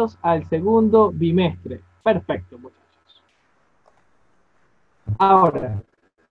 Bienvenidos al segundo bimestre. Perfecto, muchachos. Ahora,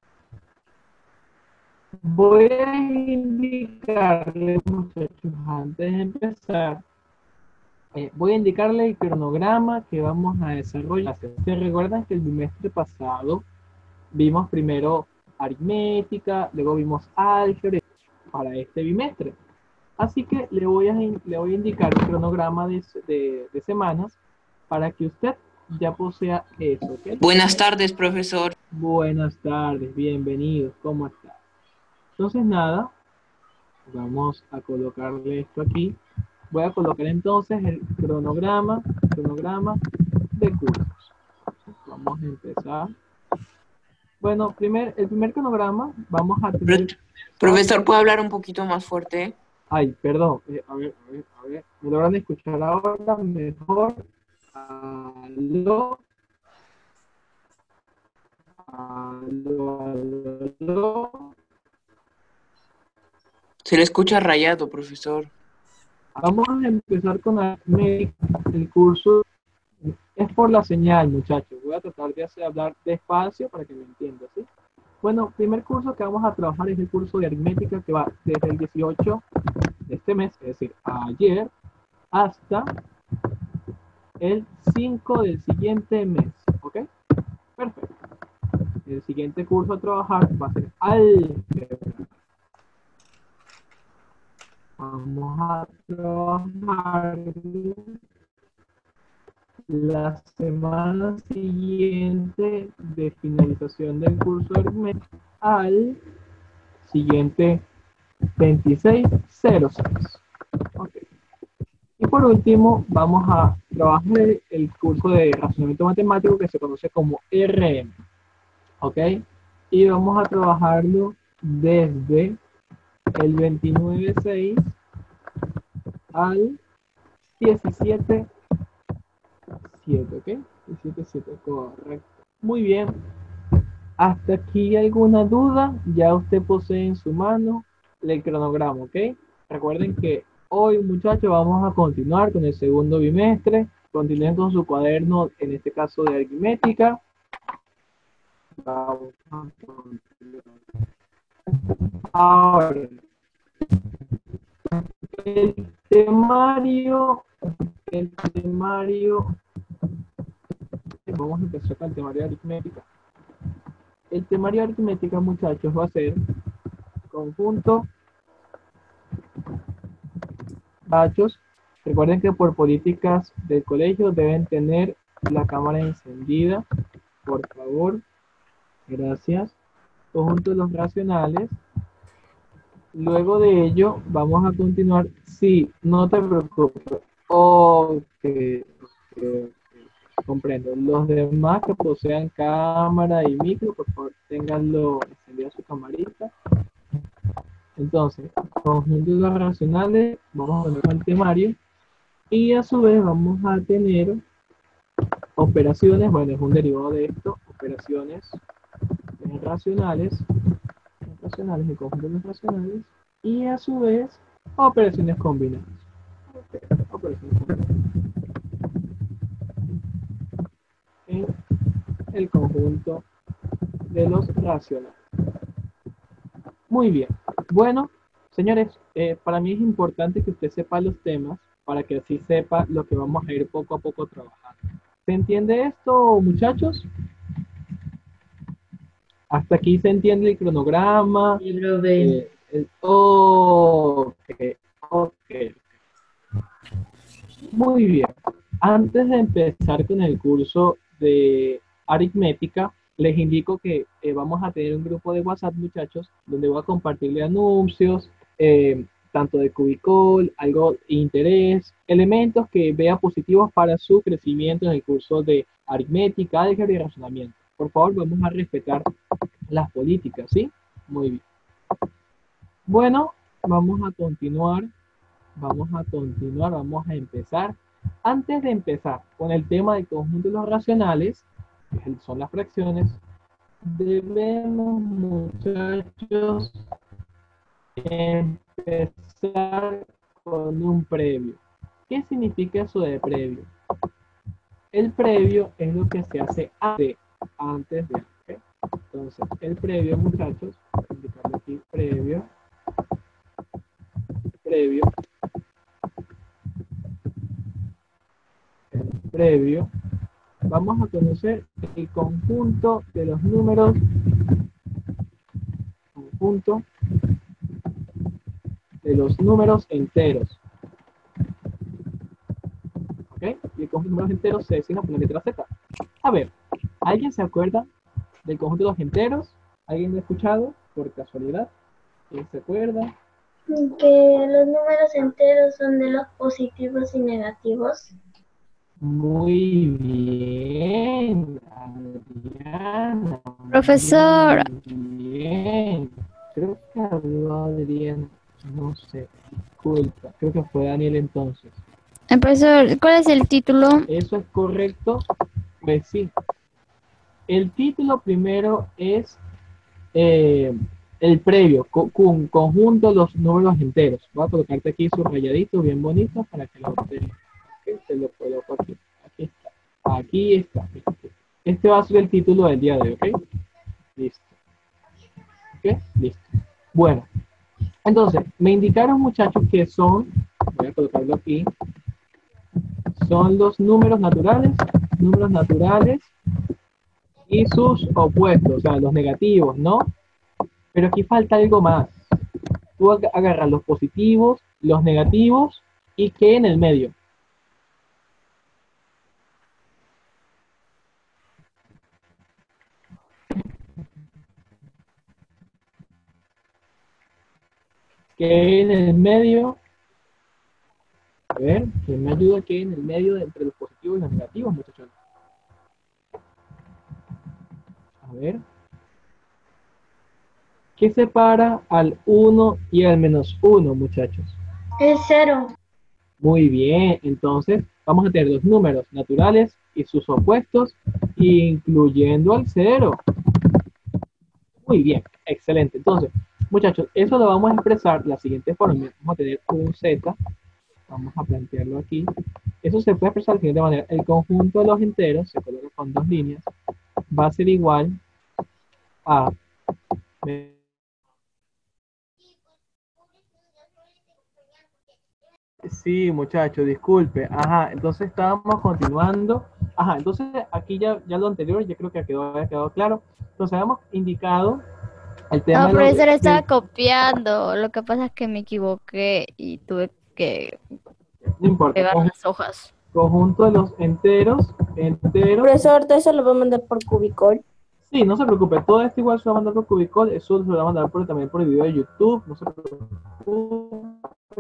voy a indicarles, muchachos, antes de empezar, voy a indicarle el cronograma que vamos a desarrollar. ¿Se recuerdan que el bimestre pasado vimos primero aritmética, luego vimos álgebra para este bimestre? Así que le voy a indicar el cronograma de semanas para que usted ya posea eso, ¿ok? Buenas tardes, profesor. Buenas tardes, bienvenidos, ¿cómo está? Entonces nada, vamos a colocarle esto aquí. Voy a colocar entonces el cronograma de cursos. Vamos a empezar. Bueno, el primer cronograma vamos a tener... Profesor, ¿puede hablar un poquito más fuerte? Ay, perdón, a ver, ¿me logran escuchar ahora mejor? Aló, aló. Se le escucha rayado, profesor. Vamos a empezar con el curso. Es por la señal, muchachos. Voy a tratar de hablar despacio para que me entiendan, ¿sí? Bueno, el primer curso que vamos a trabajar es el curso de aritmética que va desde el 18 de este mes, es decir, ayer, hasta el 5 del siguiente mes, ¿ok? Perfecto. El siguiente curso a trabajar va a ser álgebra. Vamos a trabajar la semana siguiente de finalización del curso de aritmética al siguiente 2606. Okay. Y por último, vamos a trabajar el curso de razonamiento matemático que se conoce como RM. ¿Ok? Y vamos a trabajarlo desde el 29.6 al 17.7, ¿ok? 17.7, correcto. Muy bien. ¿Hasta aquí alguna duda? Ya usted posee en su mano el cronograma, ¿ok? Recuerden que hoy, muchachos, vamos a continuar con el segundo bimestre. Continúen con su cuaderno, en este caso de aritmética. Vamos a continuar. Ahora, el temario, el temario, vamos a empezar con el temario de aritmética. El temario de aritmética, muchachos, va a ser conjunto, bachos. Recuerden que por políticas del colegio deben tener la cámara encendida, por favor. Gracias. Conjuntos los racionales. Luego de ello, vamos a continuar. Sí, no te preocupes. Ok, ok, comprendo. Los demás que posean cámara y micro, por favor, tenganlo encendida su camarita. Entonces, conjuntos racionales, vamos a poner con el temario. Y a su vez vamos a tener operaciones, bueno, es un derivado de esto, operaciones racionales, y conjuntos racionales. Y a su vez, operaciones combinadas. Okay, operaciones combinadas. En el conjunto de los racionales. Muy bien. Bueno, señores, para mí es importante que usted sepa los temas para que así sepa lo que vamos a ir poco a poco trabajando. ¿Se entiende esto, muchachos? Hasta aquí se entiende el cronograma. Sí, profe. Ok, ok. Muy bien. Antes de empezar con el curso de aritmética, les indico que vamos a tener un grupo de WhatsApp, muchachos, donde voy a compartirle anuncios, tanto de Cubicol, algo de interés, elementos que vea positivos para su crecimiento en el curso de aritmética, álgebra y razonamiento. Por favor, vamos a respetar las políticas, ¿sí? Muy bien. Bueno, vamos a continuar, vamos a empezar. Antes de empezar con el tema del conjunto de los racionales, que son las fracciones, debemos, muchachos, empezar con un previo. ¿Qué significa eso de previo? El previo es lo que se hace antes de, ¿ok? Entonces, el previo, muchachos, voy a indicarle aquí previo, el previo, vamos a conocer el conjunto de los números, conjunto de los números enteros, ¿ok? Y el conjunto de números enteros se designa por la letra Z. A ver, ¿alguien se acuerda del conjunto de los enteros? ¿Alguien lo ha escuchado por casualidad? ¿Quién se acuerda? Que los números enteros son de los positivos y negativos. Muy bien, Adriana. Profesor, Muy bien. Creo que habló Adriana. No sé. Disculpa. Creo que fue Daniel entonces. profesor, ¿cuál es el título? ¿Eso es correcto? Pues sí. El título primero es el previo, conjunto de los números enteros. Voy a colocarte aquí subrayadito, bien bonito, para que lo tengas. Ok, te lo coloco aquí. Aquí está. Aquí está. Este va a ser el título del día de hoy, ¿ok? Listo. ¿Ok? Listo. Bueno, entonces, me indicaron, muchachos, que son, voy a colocarlo aquí, son los números naturales y sus opuestos, o sea, los negativos, ¿no? Pero aquí falta algo más. Tú agarras los positivos, los negativos y ¿qué en el medio? ¿Qué en el medio? A ver, ¿quién me ayuda? ¿Qué en el medio entre los positivos y los negativos, muchachos? A ver. ¿Qué separa al 1 y al -1, muchachos? El cero. Muy bien, entonces vamos a tener los números naturales y sus opuestos, incluyendo al cero. Muy bien, excelente. Entonces, muchachos, eso lo vamos a expresar de la siguiente forma. Vamos a tener un z, vamos a plantearlo aquí. Eso se puede expresar de la siguiente manera. El conjunto de los enteros, se coloca con dos líneas, va a ser igual a... Sí, muchachos, disculpe. Ajá, entonces estábamos continuando. Ajá, entonces aquí ya lo anterior, ya creo que había quedado claro. Entonces habíamos indicado el tema No, de profesor, estaba del, copiando. Lo que pasa es que me equivoqué y tuve que no importa, pegar las hojas. conjunto de los enteros. Profesor, ¿todo eso lo va a mandar por Cubicol? Sí, no se preocupe, todo esto igual se va a mandar por Cubicol, eso se lo va a mandar también por el video de YouTube, no se preocupe,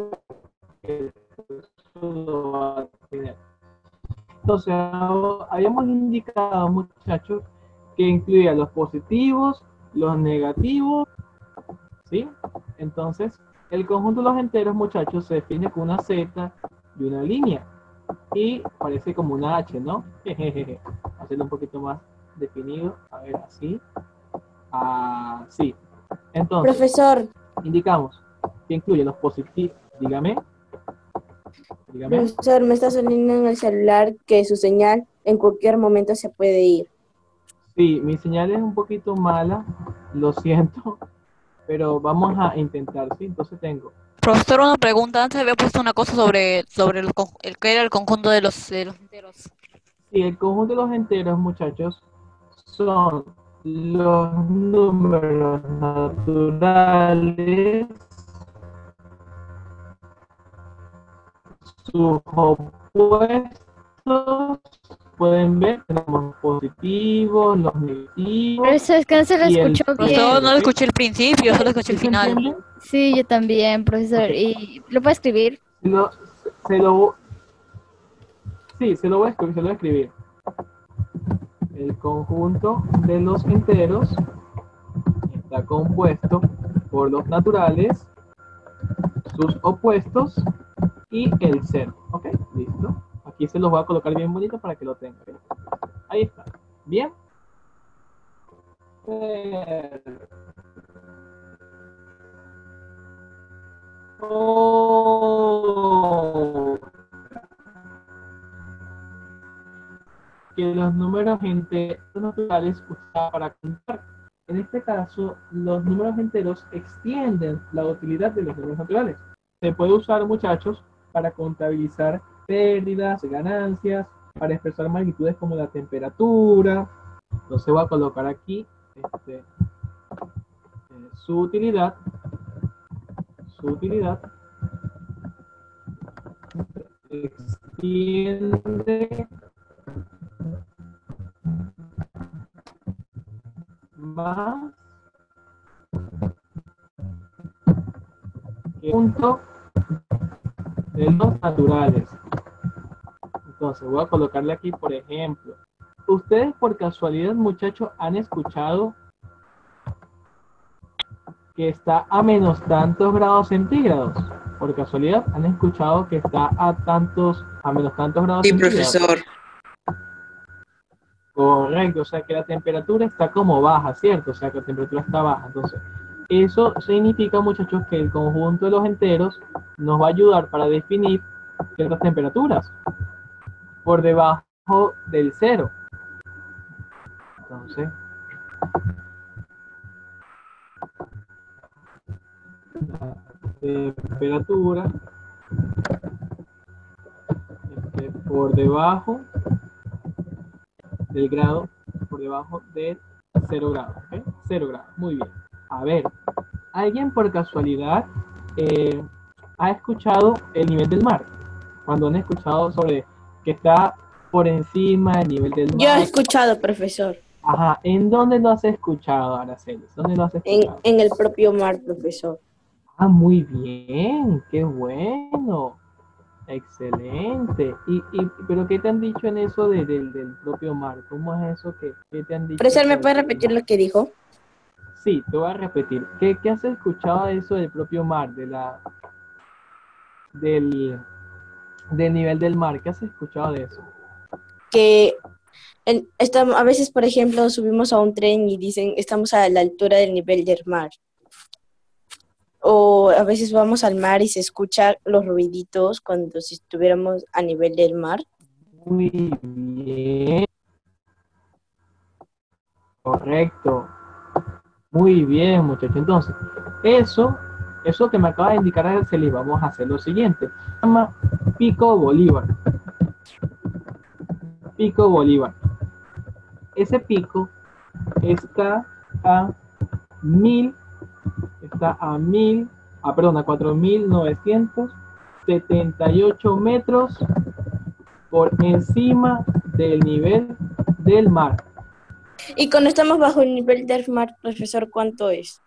eso lo va a tener. Entonces, habíamos indicado, muchachos, que incluía los positivos, los negativos, ¿sí? Entonces, el conjunto de los enteros, muchachos, se define con una Z y una línea. Y parece como una H, ¿no? Jejeje. Hacerlo un poquito más definido. A ver, así. Así. Entonces, Profesor, indicamos que incluye los positivos. Dígame. profesor, me está saliendo en el celular que su señal en cualquier momento se puede ir. Sí, mi señal es un poquito mala, lo siento, pero vamos a intentar, ¿sí? Entonces tengo, Profesor, una pregunta. Antes había puesto una cosa sobre el que era el conjunto de los enteros. sí, el conjunto de los enteros, muchachos, son los números naturales, sus opuestos, pueden ver, tenemos positivos, los negativos Profesor, es que no se lo y el escuchó Profesor, bien. no cero, ¿ok? escuché el principio, solo escuché ¿Sí el se final. entiende? Sí, yo también, profesor. Ok. ¿Y lo puede escribir? Lo- se lo, sí, se lo voy a escribir, se lo voy a escribir. El conjunto de los enteros está compuesto por los naturales, sus opuestos y el cero. ¿Ok? Listo. Aquí se los voy a colocar bien bonito para que lo tengan. ¿Ok? Ahí está. Bien. Oh. que los números enteros naturales usados para contar. En este caso, los números enteros extienden la utilidad de los números naturales. Se puede usar, muchachos, para contabilizar pérdidas, ganancias, para expresar magnitudes como la temperatura. Entonces voy a colocar aquí su utilidad extiende más que punto de los naturales. Entonces voy a colocarle aquí, por ejemplo, ustedes por casualidad, muchachos, han escuchado que está a menos tantos grados centígrados. Por casualidad han escuchado que está a menos tantos grados Sí, centígrados. profesor. Correcto, o sea que la temperatura está como baja, ¿cierto? O sea que la temperatura está baja. Entonces, eso significa, muchachos, que el conjunto de los enteros nos va a ayudar para definir ciertas temperaturas por debajo del cero. Entonces, la temperatura por debajo del grado, por debajo de 0 grados, ¿ok? 0 grados, muy bien. A ver, ¿alguien por casualidad ha escuchado el nivel del mar? Cuando han escuchado sobre que está por encima del nivel del mar. Yo he escuchado, profesor, Ajá, ¿en dónde lo has escuchado, Araceli? ¿Dónde lo has escuchado? en el propio mar, profesor. Ah, muy bien, qué bueno. Excelente. ¿Pero qué te han dicho en eso del propio mar? ¿Cómo es eso? ¿Qué te han dicho? Profesor, ¿me sobre puede el repetir mar? lo que dijo? Sí, te voy a repetir. ¿Qué has escuchado de eso del propio mar? Del nivel del mar. ¿Qué has escuchado de eso? Que a veces, por ejemplo, subimos a un tren y dicen estamos a la altura del nivel del mar. O a veces vamos al mar y se escuchan los ruiditos cuando si estuviéramos a nivel del mar. Muy bien. Correcto. Muy bien, muchachos. Entonces, eso que me acaba de indicar Araceli, vamos a hacer lo siguiente. Se llama Pico Bolívar. Pico Bolívar. Ese pico está a 4.978 metros por encima del nivel del mar. Y cuando estamos bajo el nivel del mar, profesor, ¿cuánto es?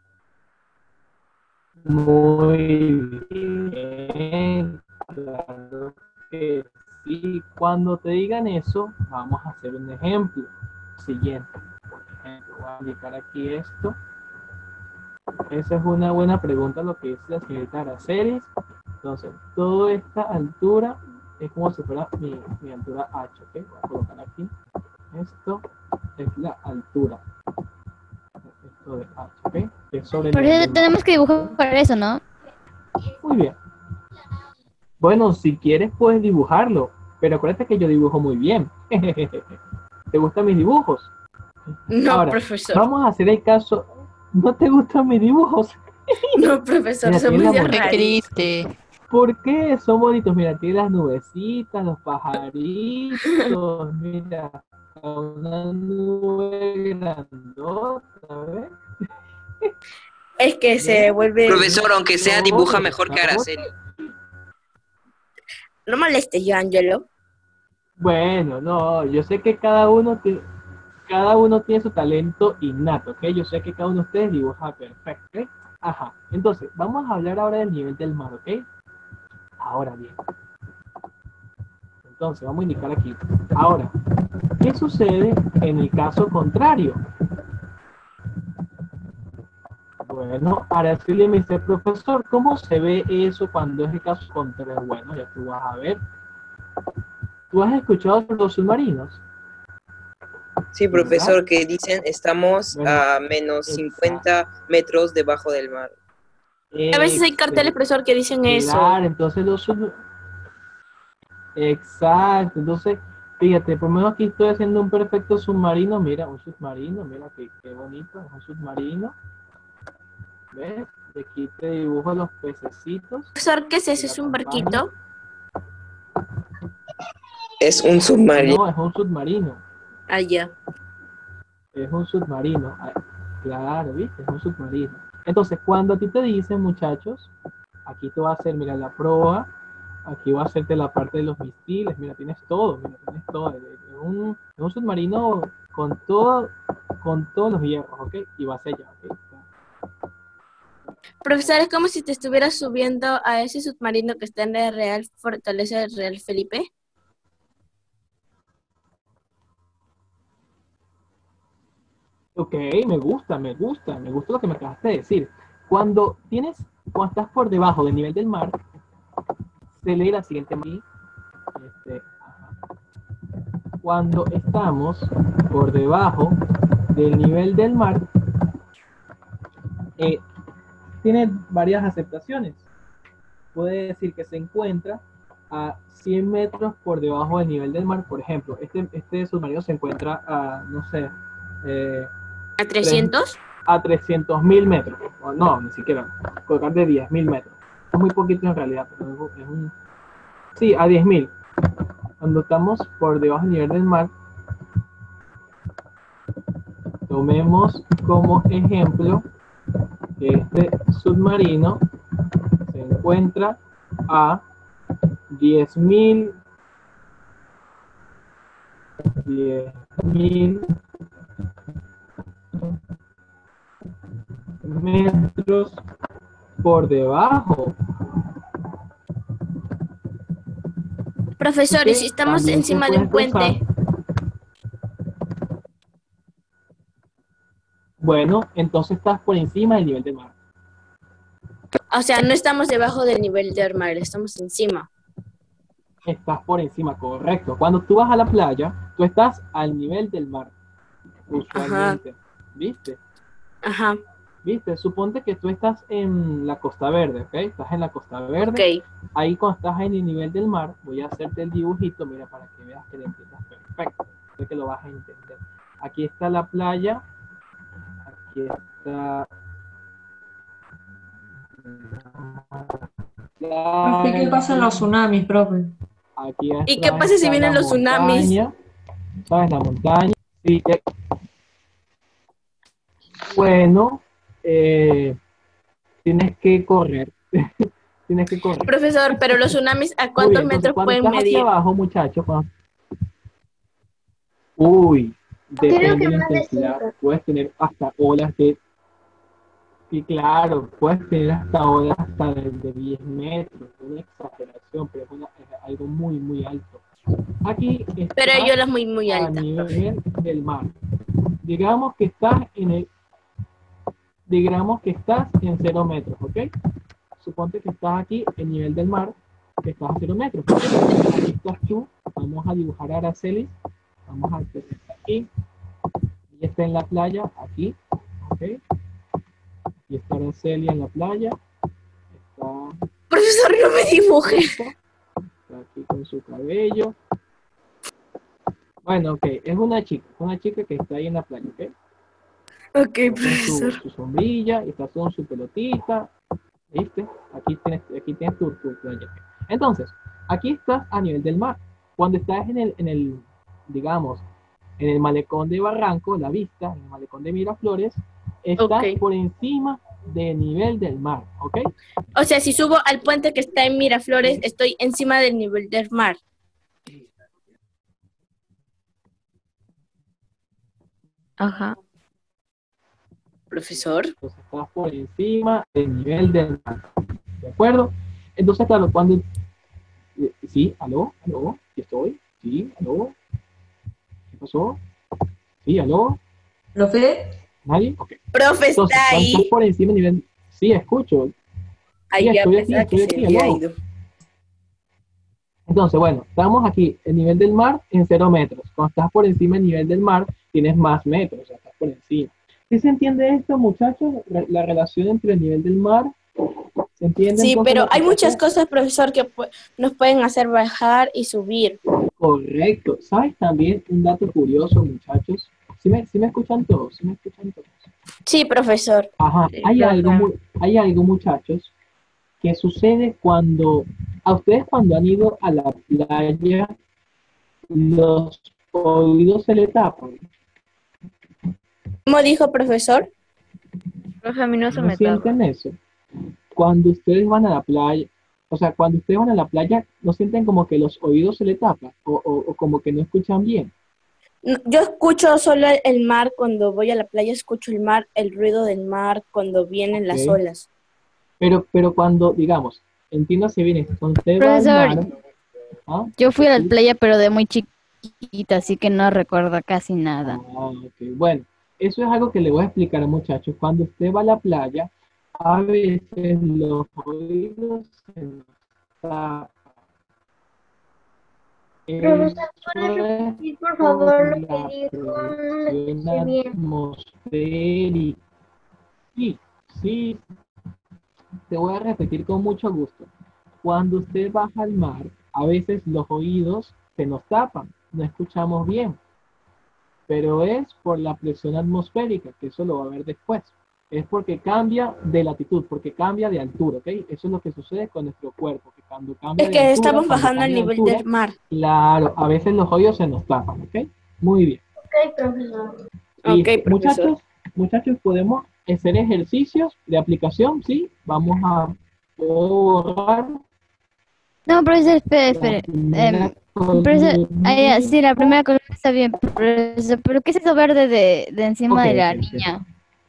Muy bien, claro que sí. Cuando te digan eso, vamos a hacer un ejemplo. Siguiente, por ejemplo, voy a indicar aquí esto. Esa es una buena pregunta, lo que dice la señorita Araceli. Entonces, toda esta altura es como si fuera mi altura H, ¿ok? Voy a colocar aquí. Esto es la altura. Esto de H, ¿ok? Que es sobre el Por nivel eso del mar. tenemos que dibujar eso, ¿no? Muy bien. Bueno, si quieres puedes dibujarlo, pero acuérdate que yo dibujo muy bien. ¿Te gustan mis dibujos? No, Ahora, profesor. vamos a hacer el caso. ¿No te gustan mis dibujos? No, profesor, Mira, son tiene la muy moneda. Qué raritos. triste. ¿Por qué son bonitos? Mira, tiene las nubecitas, los pajaritos, mira, una nube grandota, ¿ves? Es que se vuelve... Profesor, aunque sea, dibuja mejor que Sabor. Araceli. No moleste yo, Angelo. Bueno, no, yo sé que cada uno tiene su talento innato, ¿ok? Yo sé que cada uno de ustedes dibuja perfecto, ¿ok? Ajá, entonces, vamos a hablar ahora del nivel del mar, ¿ok? Ahora bien. Entonces, vamos a indicar aquí. Ahora, ¿qué sucede en el caso contrario? Bueno, Araceli me dice, profesor, ¿cómo se ve eso cuando es el caso contrario? Bueno, ya tú vas a ver. ¿Tú has escuchado sobre los submarinos? Sí, profesor, que dicen estamos Bueno, a menos 50 metros debajo del mar. A veces hay carteles, profesor, que dicen eso. Claro, entonces Exacto, entonces, Fíjate, por lo menos aquí estoy haciendo un perfecto submarino. Mira, un submarino, mira qué bonito, es un submarino. ¿Ves? Y aquí te dibujo los pececitos Profesor, ¿qué es de eso? la ¿Es un campaña. barquito? Es un submarino. No, es un submarino. Ah, ya. Es un submarino. Ah, claro, ¿viste? Es un submarino. Entonces, cuando a ti te dicen, muchachos, aquí te va a hacer, mira, la proa, aquí va a hacerte la parte de los misiles, mira, tienes todo, mira, tienes todo. Es un submarino con todos los hierros, ¿ok? Y va hacia allá, ¿ok? Profesor, es como si te estuvieras subiendo a ese submarino que está en la Real Fortaleza del Real Felipe. Ok, me gusta lo que me acabaste de decir. Cuando estás por debajo del nivel del mar, se lee la siguiente cuando estamos por debajo del nivel del mar, tiene varias aceptaciones. Puede decir que se encuentra a 100 metros por debajo del nivel del mar. Por ejemplo, este submarino se encuentra a, no sé, ¿A 300? a 300.000 metros. O no, ni siquiera. Colocar de 10.000 metros. Es muy poquito en realidad, pero es un... Sí, a 10.000. Cuando estamos por debajo del nivel del mar, tomemos como ejemplo que este submarino se encuentra a 10.000 metros por debajo. Profesor, ¿y si Ok, estamos también encima se de un puede puente? expresar. Bueno, entonces estás por encima del nivel del mar. O sea, no estamos debajo del nivel del mar, estamos encima. Estás por encima, correcto. Cuando tú vas a la playa, tú estás al nivel del mar, usualmente. ¿Viste? Ajá, ¿Viste? Suponte que tú estás en la Costa Verde, ¿ok? Estás en la Costa Verde. ok. Ahí cuando estás en el nivel del mar, voy a hacerte el dibujito, mira, para que veas que lo entiendas perfecto. Sé que lo vas a entender. Aquí está la playa. Aquí está... Profe, ¿qué pasa en los tsunamis, profe? Aquí ¿Y qué pasa si vienen los tsunamis? montaña, ¿sabes? La montaña. Sí, bueno, tienes que correr. Tienes que correr. Profesor, pero los tsunamis, ¿a Muy cuántos bien, entonces metros cuando pueden estás aquí medir? abajo, muchachos, uy, Creo depende que de la más de intensidad. 5. Puedes tener hasta olas de... Sí, claro, puedes tener hasta olas hasta de 10 metros. Una exageración, pero es algo muy, muy alto. Aquí Pero está yo las muy a alta, profe. nivel del mar. Digamos que estás digamos que estás en 0 metros, ¿ok? Suponte que estás aquí en nivel del mar, que estás a 0 metros. Aquí estás tú, vamos a dibujar a Araceli, vamos a hacer aquí, ella está en la playa, aquí, ¿ok? Aquí está Araceli en la playa, está, Profesor, no me dibuje. está aquí con su cabello. Bueno, ok, es una chica que está ahí en la playa, ¿ok? Ok, Está con profesor. su sombrilla, y está con su pelotita, ¿viste? Aquí tienes tu playa. Entonces, aquí estás a nivel del mar. Cuando estás digamos, en el malecón de Barranco, la vista, en el malecón de Miraflores, estás Ok. por encima del nivel del mar, ¿ok? O sea, si subo al puente que está en Miraflores, estoy encima del nivel del mar. Ajá. Profesor. Entonces estás por encima del nivel del mar, ¿de acuerdo? Entonces, claro, cuando... Sí, aló, ¿aquí estoy? Sí, aló, ¿qué pasó? Sí, aló, ¿Profe? ¿nadie? Ok. Profe, Entonces, ¿está cuando estás ahí? por encima del nivel... Sí, escucho. Sí, Ay, ya pensaba que estoy se aquí, había aló. ido. Entonces, bueno, estamos aquí, el nivel del mar en 0 metros. Cuando estás por encima del nivel del mar, tienes más metros, o sea, estás por encima. ¿Sí se entiende esto, muchachos? La relación entre el nivel del mar, ¿se entiende Sí, entonces pero lo que hay pasó? muchas cosas, profesor, que nos pueden hacer bajar y subir. Correcto. ¿Sabes también un dato curioso, muchachos? ¿Sí me escuchan todos? ¿Sí me escuchan todos? Sí, profesor. Ajá, Sí, hay algo, muchachos, que sucede cuando, a ustedes cuando han ido a la playa, los oídos se le tapan. ¿Cómo dijo, profesor? Profe, a mí no se ¿No me tapa. sienten eso? Cuando ustedes van a la playa, o sea, cuando ustedes van a la playa, ¿no sienten como que los oídos se le tapan? O como que no escuchan bien. Yo escucho solo el mar cuando voy a la playa, escucho el mar, el ruido del mar cuando vienen las ¿Ok? olas. Pero cuando, digamos, entiéndase bien esto, cuando usted va al Profesor, mar, ¿ah? yo fui a la ¿Sí? playa, pero de muy chiquita, así que no recuerdo casi nada. Ok. Bueno, eso es algo que le voy a explicar, muchachos. Cuando usted va a la playa, a veces los oídos se nos tapan. Profesor, ¿puede Eso es repetir por por favor lo la que dijo? No lo presión escuché bien. atmosférica. Sí, sí, te voy a repetir con mucho gusto. Cuando usted baja al mar, a veces los oídos se nos tapan, no escuchamos bien, pero es por la presión atmosférica, que eso lo va a ver después. Es porque cambia de latitud, porque cambia de altura, ¿ok? Eso es lo que sucede con nuestro cuerpo, que cuando cambia Es de que altura, estamos cuando bajando al cambia de nivel altura, del mar. claro, a veces los oídos se nos tapan, ¿ok? Muy bien. Ok, profesor. Ok, Listo. profesor. Muchachos, podemos hacer ejercicios de aplicación, ¿sí? Vamos a borrar No, profesor, espere, la espere. primera Profesor, sí, la columnita. primera columna está bien, profesor, pero ¿qué es eso verde de encima Ok, de la ok, ok. niña?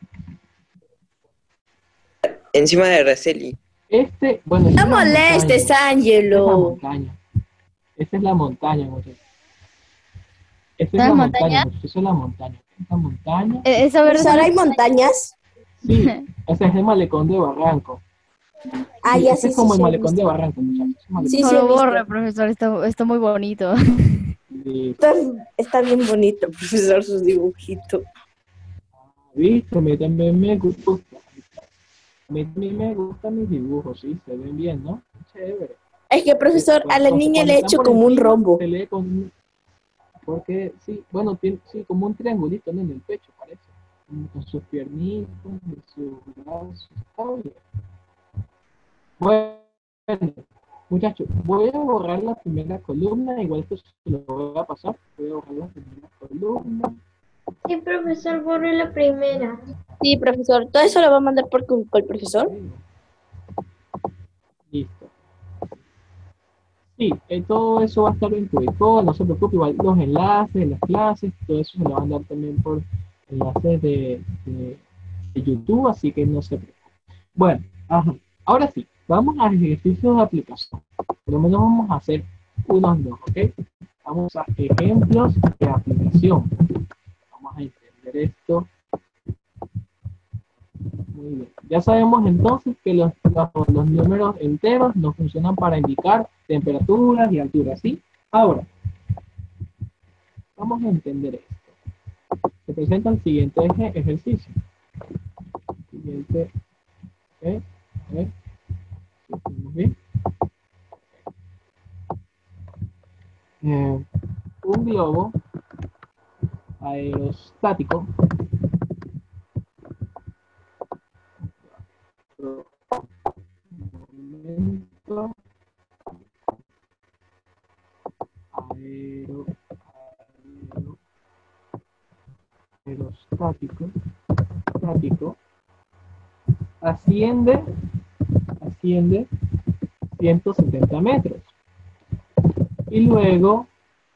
Encima de Araceli. Bueno, esa No es la montaña. molestes, Esa es la Ángelo. montaña. Esa es la montaña, muchachos. Esa es ¿Está en la las montaña, montañas? muchachos. Esa es la montaña. Esa montaña. ¿Eso verde Profesor, son ¿hay las montañas? Sí, ese es el malecón de Barranco. Ah, Sí, ya ese sí, es sí, como el sí he malecón de visto. Barranco, muchachos. Ese malecón. Sí, No sí he lo borre, visto. profesor, está muy bonito. Listo. Está bien bonito, profesor, sus dibujitos. Listo, a mí también me gusta. A mí también me gustan mis dibujos, sí, se ven bien, ¿no? Chévere. Es que, profesor, a la niña Cuando le he están hecho por como un encima, rombo. se lee con... Porque, sí, bueno, tiene, sí, como un triangulito, ¿no? En el pecho, parece. Con sus piernitas, y sus brazos. Está bien. Bueno, muchachos, voy a borrar la primera columna, igual esto se lo voy a pasar. Voy a borrar la primera columna. Sí, profesor, borre la primera. Sí, profesor. ¿Todo eso lo va a mandar por el profesor? Listo. Sí, todo eso va a estar en Curicó, no se preocupe, igual los enlaces de las clases, todo eso se lo van a dar también por enlaces de YouTube, así que no se preocupe. Bueno, ajá. Ahora sí, vamos a ejercicios de aplicación. Por lo menos vamos a hacer unos dos, ¿ok? Vamos a ejemplos de aplicación. Vamos a entender esto. Muy bien. Ya sabemos entonces que los números enteros nos funcionan para indicar temperaturas y alturas, ¿sí? Ahora, vamos a entender esto. Se presenta el siguiente ejercicio. Siguiente, ¿ok? A ver, si estamos bien. Un globo aerostático momento aero, aero- aerostático estático, asciende 170 metros y luego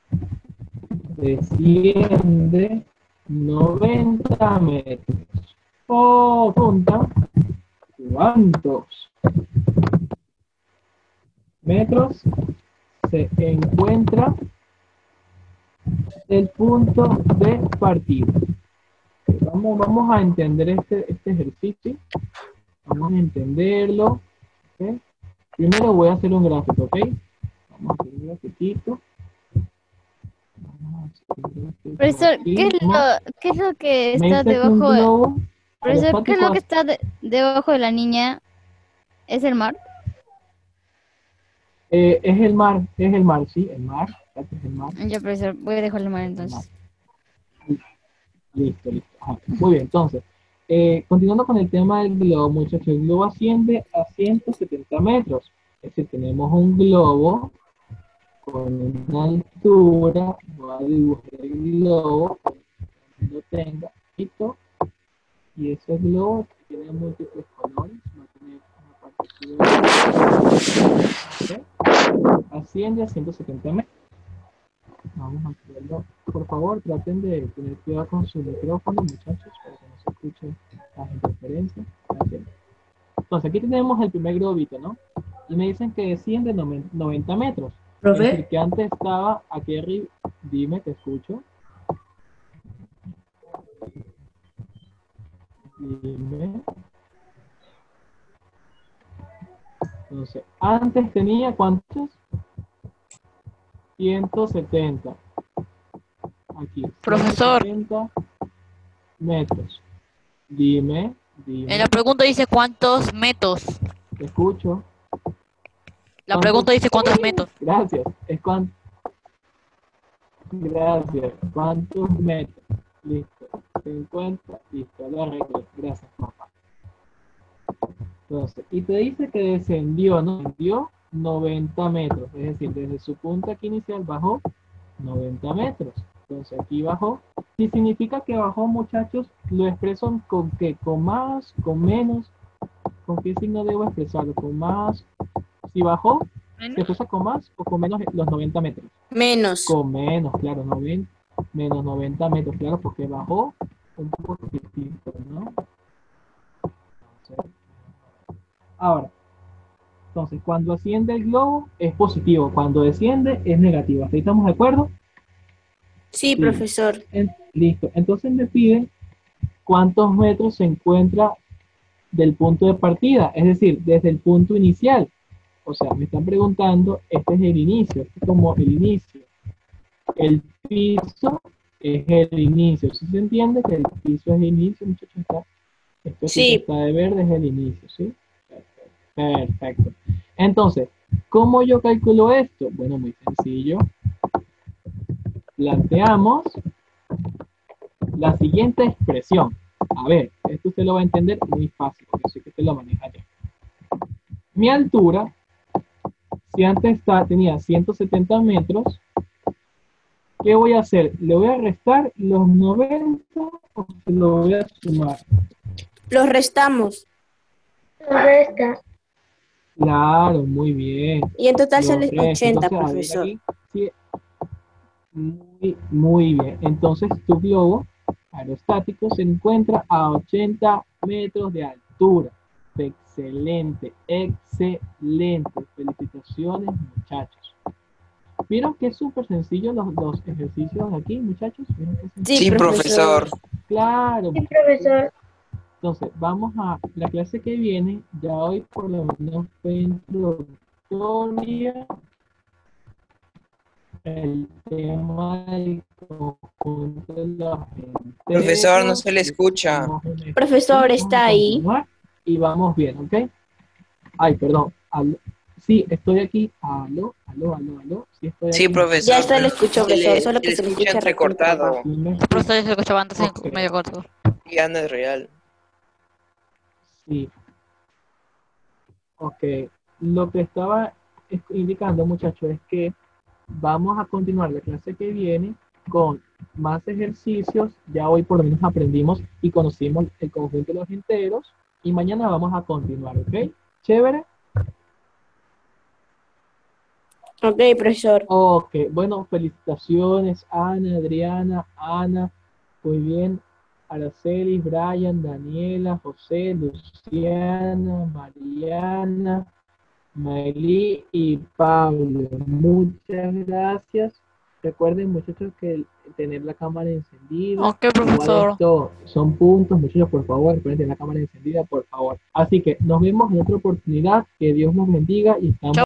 desciende 90 metros. Oh, punta, ¿cuántos metros se encuentra el punto de partida? Vamos a entender este ejercicio. Vamos a entenderlo. ¿Ok? Primero voy a hacer un gráfico, ¿ok? Vamos a hacer un grafiquito. Vamos a hacer un gráfico Profesor, aquí. qué es lo que Me está dice que un debajo globo profesor, qué es lo aerostático que está debajo de la niña? ¿Es el mar? es el mar, sí, el mar. muchachos, el mar. Ya, profesor, voy a dejarlo mal El mar. entonces. Listo, listo. Ajá. Muy bien, entonces, continuando con el tema del globo, muchachos, el globo asciende a 170 metros. Es decir, tenemos un globo con una altura, voy a dibujar el globo, para que lo tenga, listo, y ese globo tiene múltiples colores, va a tener una parte ¿ok? Asciende a 170 metros. Vamos a hacerlo. Por favor, traten de tener cuidado con su micrófono, muchachos, para que no se escuchen las interferencias. Gracias. Entonces, aquí tenemos el primer globito, ¿no? Y me dicen que desciende 90 metros. Es decir, Profe, que antes estaba aquí arriba. Dime, te escucho. Dime. Entonces, antes tenía ¿cuántos? 170. Aquí. Profesor. 170 metros. Dime, En la pregunta dice cuántos metros. te escucho. La pregunta dice cuántos metros. Gracias. Gracias. ¿Cuántos metros? Listo. 50. Listo. Lo arreglé. Gracias, papá. Entonces, y te dice que descendió, ¿no? Descendió 90 metros. Es decir, desde su punto aquí inicial bajó 90 metros. Entonces, aquí bajó. Si significa que bajó, muchachos, lo expreso con qué, con más, con menos. ¿Con qué signo debo expresarlo? Con más. Si bajó, ¿se expresa con más o con menos los 90 metros? Menos. Con menos, claro, 90, menos 90 metros, claro, porque bajó un poquitito, ¿no? Ahora, entonces, cuando asciende el globo es positivo, cuando desciende es negativo. ¿Hasta ahí estamos de acuerdo? Sí, Sí. profesor. Listo. Entonces me piden cuántos metros se encuentra del punto de partida, es decir, desde el punto inicial. O sea, me están preguntando, este es el inicio, este es como el inicio. El piso es el inicio. ¿Sí se entiende que el piso es el inicio, muchachos? Esto sí Sí. que está de verde es el inicio, ¿sí? Perfecto. Entonces, ¿cómo yo calculo esto? Bueno, muy sencillo. Planteamos la siguiente expresión. A ver, esto usted lo va a entender muy fácil, porque sé que usted lo maneja ya. Mi altura, si antes tenía 170 metros, ¿qué voy a hacer? ¿Le voy a restar los 90 o se lo voy a sumar? Los restamos. Lo resta. Claro, muy bien. Y en total Lo sale resto. 80, Entonces, a ver, profesor. aquí, sí, muy bien. Entonces, tu globo aerostático se encuentra a 80 metros de altura. Excelente, excelente. Felicitaciones, muchachos. ¿Vieron que es súper sencillo los ejercicios aquí, muchachos? ¿Vieron que es sencillo? Sí, profesor. Claro. Sí, profesor. Entonces, vamos a la clase que viene. Ya hoy por lo menos fue introductoria. El tema del conjunto de los enteros. Profesor, no se le escucha. Profesor, Vamos ¿está a ahí? continuar y vamos bien, ¿ok? Ay, perdón. Sí, estoy aquí. Aló. Sí, estoy Sí, aquí. profesor. Ya está, le escucho, profesor, solo que se se le le escucha escucha entrecortado. Sí, me El profesor escucha. se escuchaba antes Ok. en medio corto. Ya no es real. Sí. Ok. Lo que estaba indicando, muchachos, es que vamos a continuar la clase que viene con más ejercicios. Ya hoy por lo menos aprendimos y conocimos el conjunto de los enteros. Y mañana vamos a continuar, ¿ok? ¿Chévere? Ok, profesor. Ok, bueno, felicitaciones, Ana, Adriana, Ana, muy bien, Araceli, Brian, Daniela, José, Luciana, Mariana, Maylí y Pablo. Muchas gracias. Recuerden, muchachos, que tener la cámara encendida. Ok, Igual profesor. esto son puntos, muchachos, por favor, recuerden tener la cámara encendida, por favor. Así que nos vemos en otra oportunidad. Que Dios nos bendiga y estamos